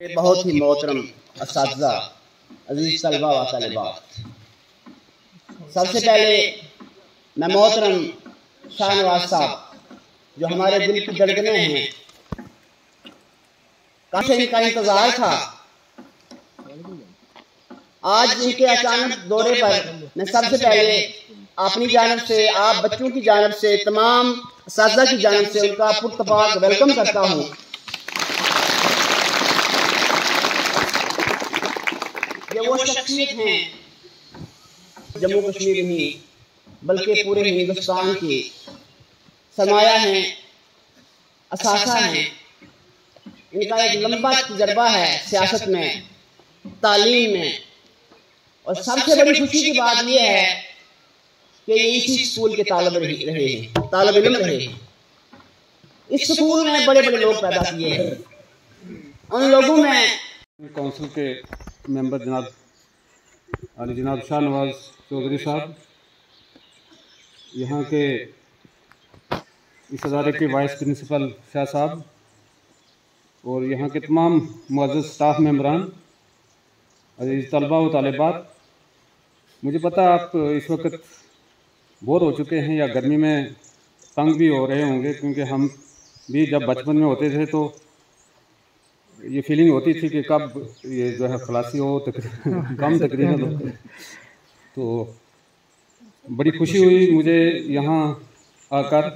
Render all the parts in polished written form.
बहुत ही मोहतरम असातिज़ा, अज़ीज़ तलबा व तालिबात, सबसे पहले मैं मोहतरम शाहनवाज साहब जो हमारे दिल की धड़कनें हैं, काफी इनका इंतजार था। आज इनके अचानक दौरे पर मैं सबसे पहले अपनी जानिब से, आप बच्चों की जानिब से, तमाम असातिज़ा की जानिब से उनका पुरतपाक वेलकम करता हूँ। ये वो शख्सियत हैं जम्मू कश्मीर नहीं बल्कि पूरे हिंदुस्तान की सरमाया हैं, असासा हैं। इनका एक लंबा तजर्बा है सियासत में, तालीम में, और सबसे बड़ी खुशी की बात यह है कि ये इसी स्कूल के तालिब इल्म रहे हैं। इस स्कूल में बड़े बड़े लोग पैदा किए हैं। उन लोगों में काउंसिल के मेंबर जनाब शाहनवाज चौधरी साहब, यहाँ के इस अदारे के वाइस प्रिंसिपल शाह साहब, और यहाँ के तमाम मुअज़्ज़ज़ स्टाफ मेंबरान, अज़ीज़ तलबा व तालिबात। मुझे पता आप इस वक्त बोर हो चुके हैं या गर्मी में तंग भी हो रहे होंगे, क्योंकि हम भी जब बचपन में होते थे तो ये फीलिंग होती थी कि कब ये जो है खलासी हो, कम तकरीबन हो। तो बड़ी खुशी हुई मुझे यहाँ आकर।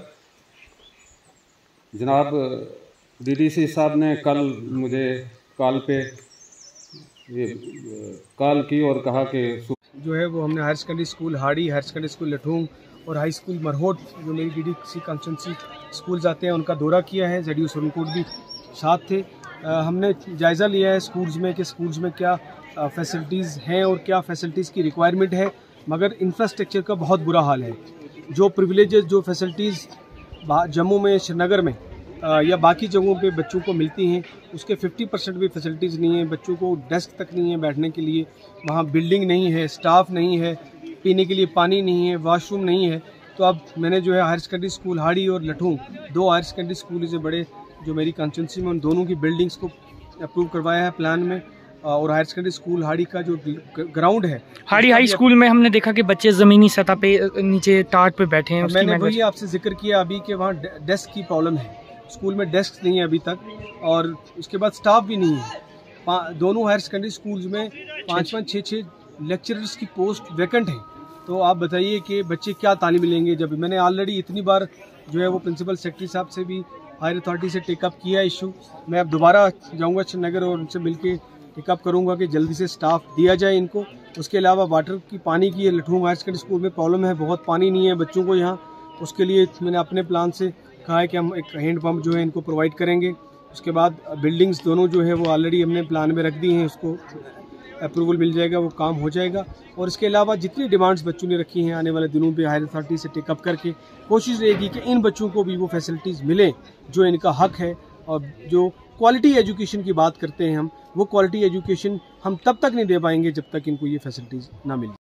जनाब डीडीसी साहब ने कल मुझे कॉल की और कहा कि जो है वो हमने higher secondary school Hadi, higher secondary school Lathung और हाई स्कूल मरहोट, जो मेरी डीडीसी कॉन्स्टिट्यूंसी स्कूल जाते हैं, उनका दौरा किया है। ZU सुरनकोट भी साथ थे। हमने जायज़ा लिया है स्कूल्स में कि स्कूल्स में क्या फैसिलिटीज़ हैं और क्या फैसिलिटीज़ की रिक्वायरमेंट है, मगर इंफ्रास्ट्रक्चर का बहुत बुरा हाल है। जो प्रिविलेजेस, जो फैसिलिटीज़ जम्मू में, श्रीनगर में या बाकी जगहों पे बच्चों को मिलती हैं, उसके 50% भी फैसिलिटीज़ नहीं है। बच्चों को डेस्क तक नहीं है बैठने के लिए, वहाँ बिल्डिंग नहीं है, स्टाफ नहीं है, पीने के लिए पानी नहीं है, वॉशरूम नहीं है। तो अब मैंने जो है हायर सेकेंडरी स्कूल हाड़ी और लठूंग, 2 हायर सेकेंडरी स्कूल से बड़े जो मेरी कॉन्स्टिट्यूंसी में, उन दोनों की बिल्डिंग्स को अप्रूव करवाया है प्लान में। और हायर सेकेंडरी स्कूल हाड़ी का जो ग्राउंड है, हाड़ी हाई स्कूल में हमने देखा कि बच्चे ज़मीनी सतह पे नीचे टाट पे बैठे हैं। मैंने वही आपसे जिक्र किया अभी कि वहाँ डेस्क की प्रॉब्लम है, स्कूल में डेस्क नहीं है अभी तक, और उसके बाद स्टाफ भी नहीं है। दोनों हायर सेकेंडरी स्कूल्स में 5-5, 6-6 लेक्चरर्स की पोस्ट वैकेंट है। तो आप बताइए कि बच्चे क्या तालीम लेंगे। जब मैंने ऑलरेडी इतनी बार जो है वो प्रिंसिपल सेक्रेटरी साहब से भी, हायर अथॉरिटी से टेकअप किया इशू। मैं अब दोबारा जाऊंगा श्रीनगर और उनसे मिलके टेकअप करूंगा कि जल्दी से स्टाफ दिया जाए इनको। उसके अलावा वाटर की, पानी की, लठूंग हायर सेकेंडरी स्कूल में प्रॉब्लम है, बहुत पानी नहीं है बच्चों को यहाँ। उसके लिए मैंने अपने प्लान से कहा है कि हम एक हैंड पंप जो है इनको प्रोवाइड करेंगे। उसके बाद बिल्डिंग्स दोनों जो है वो ऑलरेडी हमने प्लान में रख दी हैं, उसको अप्रूवल मिल जाएगा, वो काम हो जाएगा। और इसके अलावा जितनी डिमांड्स बच्चों ने रखी हैं, आने वाले दिनों पे हायर अथॉरिटी से टेकअप करके कोशिश रहेगी कि इन बच्चों को भी वो फैसिलिटीज़ मिले जो इनका हक है। और जो क्वालिटी एजुकेशन की बात करते हैं हम, वो क्वालिटी एजुकेशन हम तब तक नहीं दे पाएंगे जब तक इनको ये फैसिलिटीज़ ना मिले।